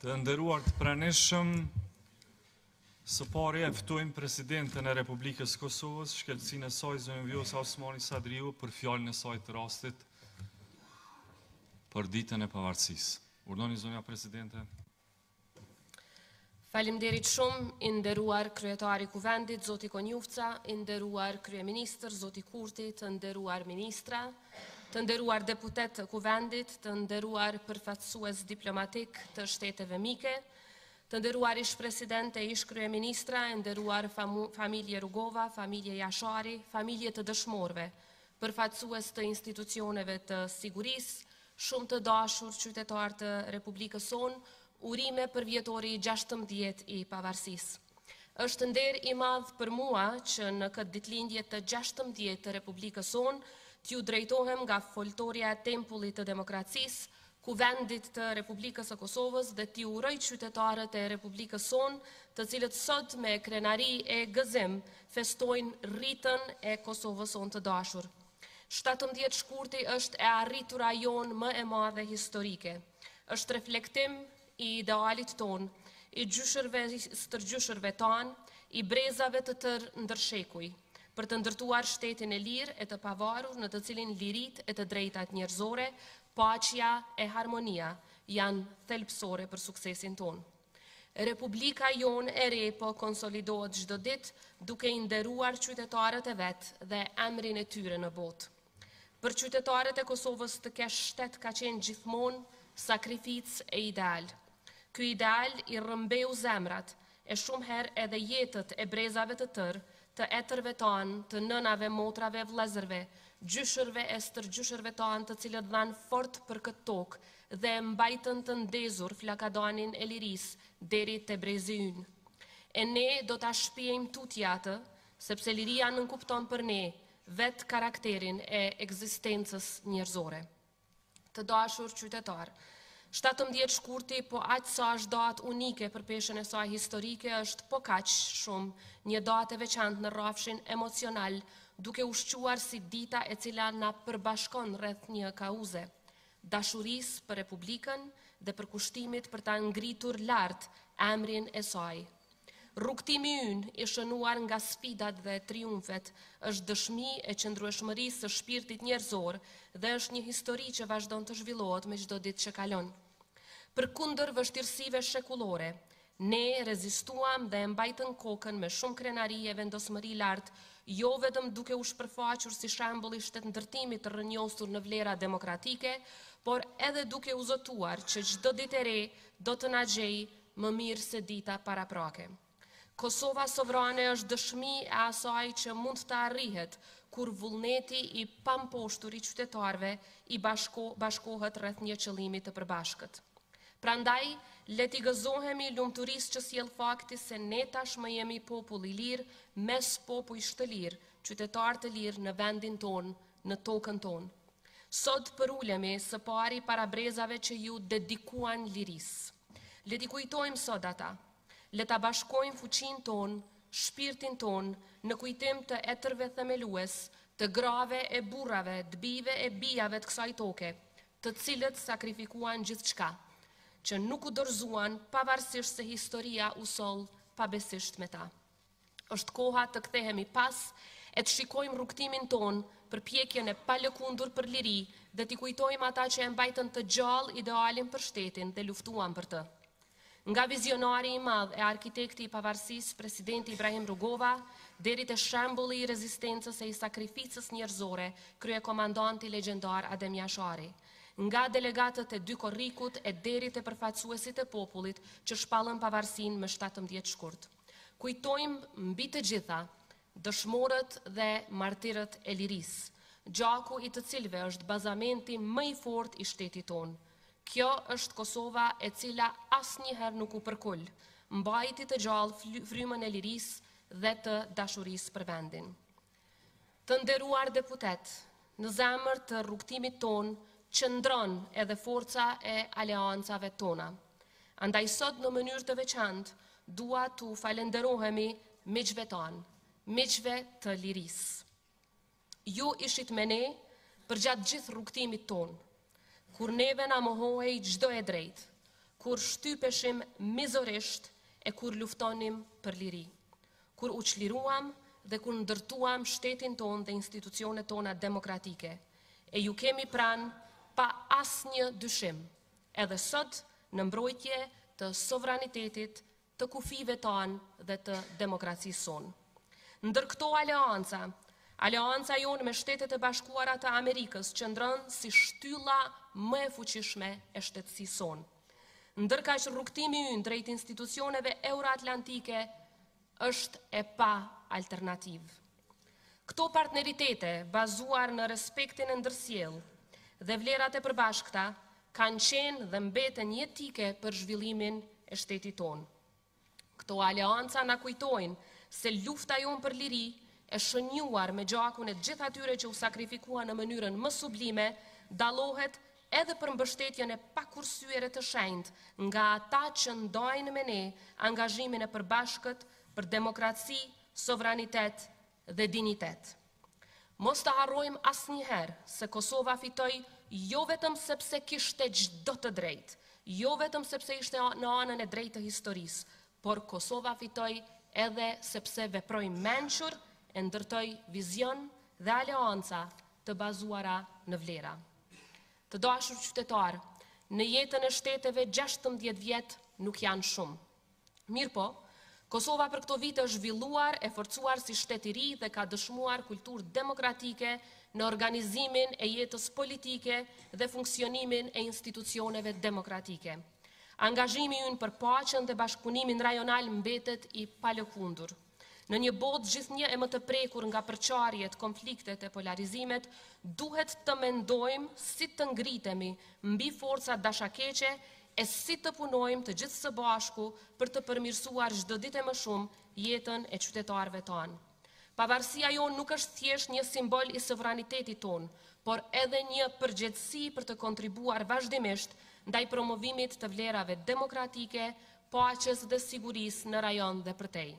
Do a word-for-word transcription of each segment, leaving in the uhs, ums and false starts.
Të nderuar të pranishëm, së pari e ftojmë Presidentën e Republikës Kosovës, shkelësinë e saj zonjën Vjosa Osmani Sadriu për fjalën e saj të rastit për ditën e pavarësisë. Urdhoni zonja Presidente. Faleminderit shumë, i nderuar kryetari i Kuvendit, zoti Konjufca, i nderuar kryeministër, zoti Kurti, të nderuar ministra, të nderuar deputet të Kuvendit, të nderuar përfaqësues diplomatik të shteteve mike, të nderuar ish president e ish kryeministra, e nderuar familje Rugova, familje Jashari, familje të dëshmorëve, përfaqësues të institucioneve të sigurisë, shumë të dashur qytetarë të Republikës sonë, urime për vjetori gjashtëmbëdhjetë i pavarësisë. Është nder i madh për mua që në këtë ditëlindje të gjashtëmbëdhjetë të Republikës sonë t'ju drejtohem nga foltorja e tempullit të demokracisë, Kuvendit të Republikës së Kosovës dhe t'ju uroj qytetarët e Republikës sonë, të cilët sot me krenari e gëzim festojnë rritën e Kosovës sonë të dashur. shtatëmbëdhjetë shkurti është e arritura jonë më e madhe historike. Është reflektim i idealit ton, i gjyshërve stërgjyshërve tanë, i brezave të tërë ndërshekuj, për të ndërtuar shtetin e lirë e të pavarur në të cilin lirit e të drejtat njerëzore, paqja e harmonia janë thelbësore për suksesin ton. Republika jonë e re po konsolidohet çdo ditë duke i nderuar qytetarët e vetë dhe emrin e tyre në botë. Për qytetarët e Kosovës të kesh shtet ka qenë gjithmonë sakrificë e ideal. Ky ideal i rrëmbeu zemrat e shumë herë edhe jetët e brezave të tërë, të etërve tanë, të nënave, motrave, vëllezërve, gjyshërve e stërgjyshërve tanë, të cilët dhanë fort për këtë tokë dhe mbajtën të ndezur flakadanin e lirisë deri te brezi ynë. E ne do ta shpijejmë tutje atë, sepse liria nënkupton për ne vetë karakterin e ekzistencës njerëzore. Të dashur qytetar, shtatëmbëdhjetë shkurti, po aq sa është datë unike për peshën e saj historike, është po kaq shumë një datë e veçantë në rrafshin emocional, duke ushquar si dita e cila na përbashkon rreth një kauze, dashurisë për Republikën dhe për kushtimit për ta ngritur lart emrin e saj. Rrugtimi ynë i shënuar nga sfidat dhe triumfet është dëshmi e qëndrueshmërisë së shpirtit njerëzor dhe është një histori që vazhdon të zhvillohet me çdo ditë që kalon. Përkundër vështirësive shekullore, ne rezistuam dhe e mbajtën kokën me shumë krenari e vendosmëri lartë, jo vetëm duke u shpërfaqur si shembull i shtetëndërtimit të rrënjosur në vlera demokratike, por edhe duke u zotuar që çdo ditë e re do të na gjejë më mirë se dita paraprake. Kosova sovrane është dëshmi e asaj që mund të arrihet kur vullneti i pamposhtur i qytetarëve i bashko, bashkohet rreth një qëllimi të përbashkët. Prandaj, le t'i gëzohemi lumturisë që sjell fakti se ne tashmë jemi popull i lirë mes popujsh të lirë, qytetar të lirë në vendin ton, në tokën ton. Sot përulemi së pari para brezave që ju dedikuan lirisë. Le t'i kujtojmë sot ata. Le ta bashkojmë fuqinë tonë, shpirtin tonë, në kujtim të etërve themelues, të grave e burrave, të bijve e bijave të kësaj toke, të cilët sakrifikuan gjithçka, që nuk u dorëzuan pavarësisht se historia u soll pabesisht me ta. Është koha të kthehemi pas e të shikojmë rrugtimin tonë, përpjekjen e palëkundur për liri dhe t'i kujtojmë ata që e mbajtën të gjallë idealin për shtetin dhe luftuan për të. Nga vizionari i madh e arkitekti i pavarësisë, presidenti Ibrahim Rugova, deri te shembulli i rezistencës e i sakrificës njerëzore, kryekomandanti legjendar Adem Jashari, nga delegatët e dy korrikut e deri te përfaqësuesit e popullit që shpallën pavarësinë më shtatëmbëdhjetë shkurt. Kujtojmë mbi të gjitha dëshmorët dhe martirët e lirisë, gjaku i të cilëve është bazamenti më i fortë i shtetit tonë. Kjo është Kosova e cila asnjëherë nuk u përkull, mbajti të gjallë frymën e lirisë dhe të dashurisë për vendin. Të nderuar deputet, në zemër të rrugtimit ton qëndron edhe forca e aleancave tona. Andaj sot në mënyrë të veçantë dua t'u falenderohemi miqve tanë, miqve të lirisë. Ju ishit me ne për gjatë gjithë rrugtimit tonë, kur neve na mohohej çdo e drejtë, kur shtypeshim mizorisht e kur luftonim për liri, kur u çliruam dhe kur ndërtuam shtetin ton dhe institucionet tona demokratike, e ju kemi pranë pa asnjë dyshim, edhe sot në mbrojtje të sovranitetit, të kufive tanë dhe të demokracisë sonë. Ndër këto aleanca, aleanca jonë me Shtetet e Bashkuara të Amerikës qëndron si shtylla më e fuqishme e shtetësisë sonë. Ndërkaq rrugtimi ynë drejt institucioneve euroatlantike është e pa alternativë. Këto partneritete bazuar në respektin e ndërsjellë dhe vlerat e përbashkëta kanë qenë dhe mbeten jetike për zhvillimin e shtetit tonë. Këto aleanca na kujtojnë se lufta jonë për liri e shënjuar me gjakun e gjithë atyre që u sakrifikuan në mënyrën më sublime, dallohet edhe për mbështetjen e pakursyer të shenjtë nga ata që ndajnë me ne angazhimin e përbashkët për demokraci, sovranitet dhe dinitet. Mos të harrojmë asnjëherë se Kosova fitoi jo vetëm sepse kishte çdo të drejtë, jo vetëm sepse ishte në anën e drejtë të historisë, por Kosova fitoi edhe sepse veproi mençur, e ndërtoi vizion dhe aleanca të bazuara në vlera. Të dashur qytetar, në jetën e shteteve gjashtëmbëdhjetë vjet nuk janë shumë. Mirë po, Kosova për këto vite është zhvilluar, e forcuar si shtet i ri dhe ka dëshmuar kulturë demokratike në organizimin e jetës politike dhe funksionimin e institucioneve demokratike. Angazhimi ynë për paqen dhe bashkëpunimin rajonal mbetet i palëkundur. Në një botë gjithnjë e më të prekur nga përçarjet, konfliktet e polarizimet, duhet të mendojmë si të ngritemi mbi forcat dashakeqe e si të punojmë të gjithë së bashku për të përmirësuar çdo ditë më shumë jetën e qytetarëve tanë. Pavarësia jonë nuk është thjesht një simbol i sovranitetit tonë, por edhe një përgjegjësi për të kontribuar vazhdimisht ndaj promovimit të vlerave demokratike, paqes dhe sigurisë në rajon dhe përtej.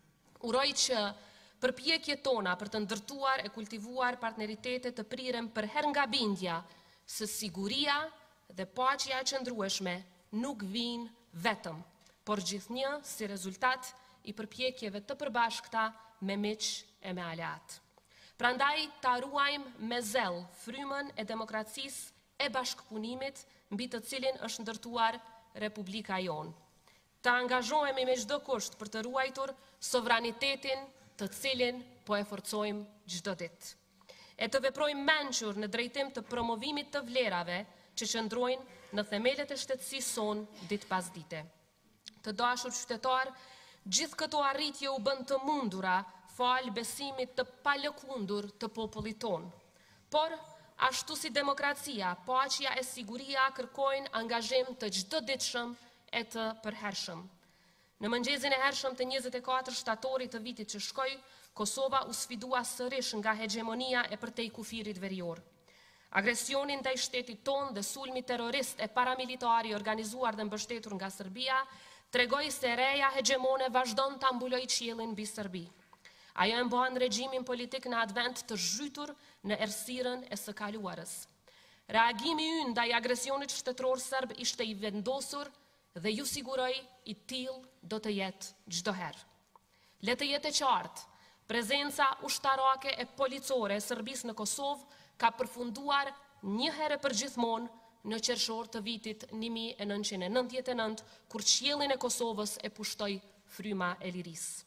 Uroj që përpjekjet tona për të ndërtuar e kultivuar partneritete të prirem për her nga bindja se siguria dhe paqja e qëndrueshme nuk vijnë vetëm, por gjithnjë si rezultat i përpjekjeve të përbashkëta me miq e me aleat. Prandaj ta ruajmë me zell frymën e demokracisë e bashkëpunimit mbi të cilin është ndërtuar Republika jonë. Të angazhohemi me çdo kusht për të ruajtur sovranitetin të cilin po e forcojmë çdo ditë. E të veprojmë mençur në drejtim të promovimit të vlerave që qëndrojnë në themelet e shtetësisë sonë ditë pas dite. Të dashur qytetar, gjithë këto arritje u bën të mundura fal besimit të palëkundur të popullit tonë. Por ashtu si demokracia, paqja e siguria kërkojnë angazhim të çdoditshëm e të përhershëm. Në mëngjesin e hershëm të njëzet e katër shtatorit të vitit që shkoi, Kosova u sfidua sërish nga hegemonia e përtej kufirit verior. Agresionin ndaj shtetit tonë dhe sulmi terrorist e paramilitari organizuar dhe mbështetur nga Serbia tregoi se reja hegemone vazhdon ta mbulojë qiellin mbi Serbi. Ajo e mban regjimin politik në advent të zhytur në errësirën e së kaluarës. Reagimi ynë ndaj agresionit shtetëror serb ishte i vendosur dhe ju siguroj i tillë do të jetë çdo herë. Le të jetë e qartë, prezenca ushtarake e policore e Serbisë në Kosovë ka përfunduar një herë për gjithmonë në qershor të vitit një mijë e nëntëqind e nëntëdhjetë e nëntë, kur qiellin e Kosovës e pushtoi fryma e lirisë.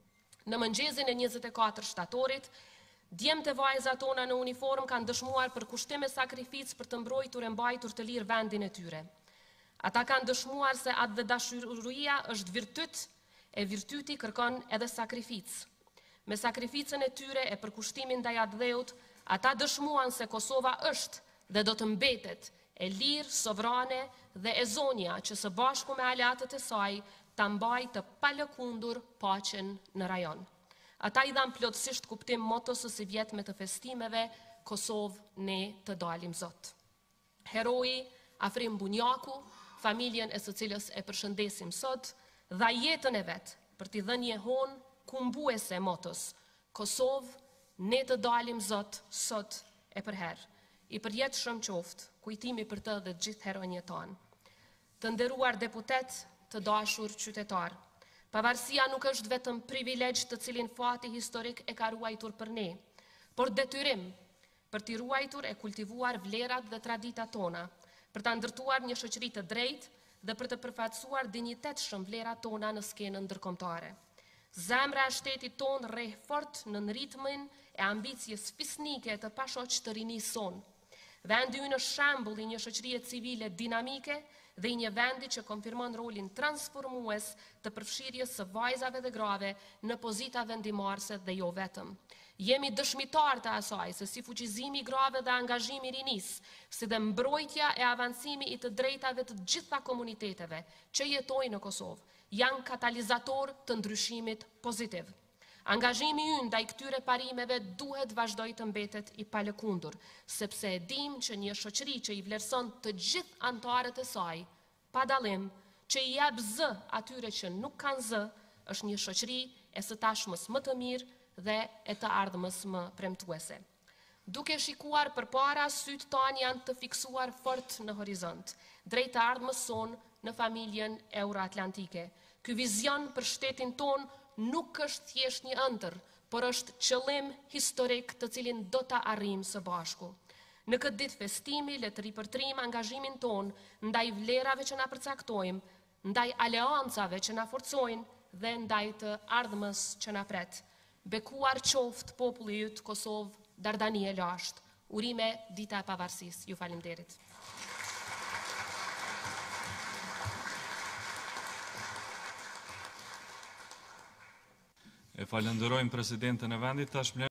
Në mëngjesin e njëzet e katër shtatorit, djemtë e vajza tona në uniform kanë dëshmuar për kushtim e sakrificë për të mbrojtur e mbajtur të lirë vendin e tyre. Ata kanë dëshmuar se atë dhe dashuria është virtyt, e virtyti kërkon edhe sakrificë. Me sakrificën e tyre e përkushtimin ndaj atë dheut, ata dëshmuan se Kosova është dhe do të mbetet e lirë, sovrane dhe e zonja që së bashku me aleatët e saj ta mbajë të palëkundur paqen në rajon. Ata i dhanë plotësisht kuptim motos së vjetme të festimeve, Kosovë ne të dalim Zot. Heroi Afrim Bunjaku, familjen e së cilës e përshëndesim sot, dha jetën e vetë për t'i dhënë jehon kumbuese motos, Kosovë, ne të dalim Zot sot e përherë. I përjetshëm qoftë kujtimi për të dhe gjithë heronjët tonë. Të nderuar deputet, të dashur qytetar, pavarësia nuk është vetëm privilegj të cilin fati historik e ka ruajtur për ne, por detyrim për t'i ruajtur e kultivuar vlerat dhe traditat tona, për ta ndërtuar një shoqëri të drejtë dhe për të përfaqësuar dinjitetshëm vlerat tona në skenën ndërkombëtare. Zemra e shtetit ton rreh fort në ritmin e ambicjes fisnike të pashoq të rinisë son. Vendi ynë është shembull i një shoqërie civile dinamike dhe i një vendi që konfirmon rolin transformues të përfshirjes së vajzave dhe grave në pozita vendimarrëse dhe jo vetëm. Jemi dëshmitar të asaj se si fuqizimi i grave dhe angazhimi i rinisë, si dhe mbrojtja e avancimi i të drejtave të gjitha komuniteteve që jetojnë në Kosovë, janë katalizator të ndryshimit pozitiv. Angazhimi ynë ndaj këtyre parimeve duhet vazhdoj të mbetet i palëkundur, sepse e dim që një shoqëri që i vlerëson të gjithë anëtarët e saj, pa dallim, që i jep zë atyre që nuk kanë zë, është një shoqëri e së tashmës më të mirë dhe e të ardhmës më premtuese. Duke shikuar përpara, sytë tanë janë të fiksuar fort në horizont, drejt të ardhmës son në familjen euroatlantike. Ky vizion për shtetin ton nuk është thjesht një ëndër, por është qëllim historik të cilin do ta arrijmë së bashku. Në këtë ditë festimi, le të ripërtrim angazhimin ton ndaj vlerave që na përcaktojmë, ndaj aleancave që na forcojnë dhe ndaj të ardhmës që na pret. Bekuar qoftë populli yt Kosovë, dardani e lashtë. Urime dita e pavarësisë. Ju falenderit. E falenderojmë presidentën e vendit, tash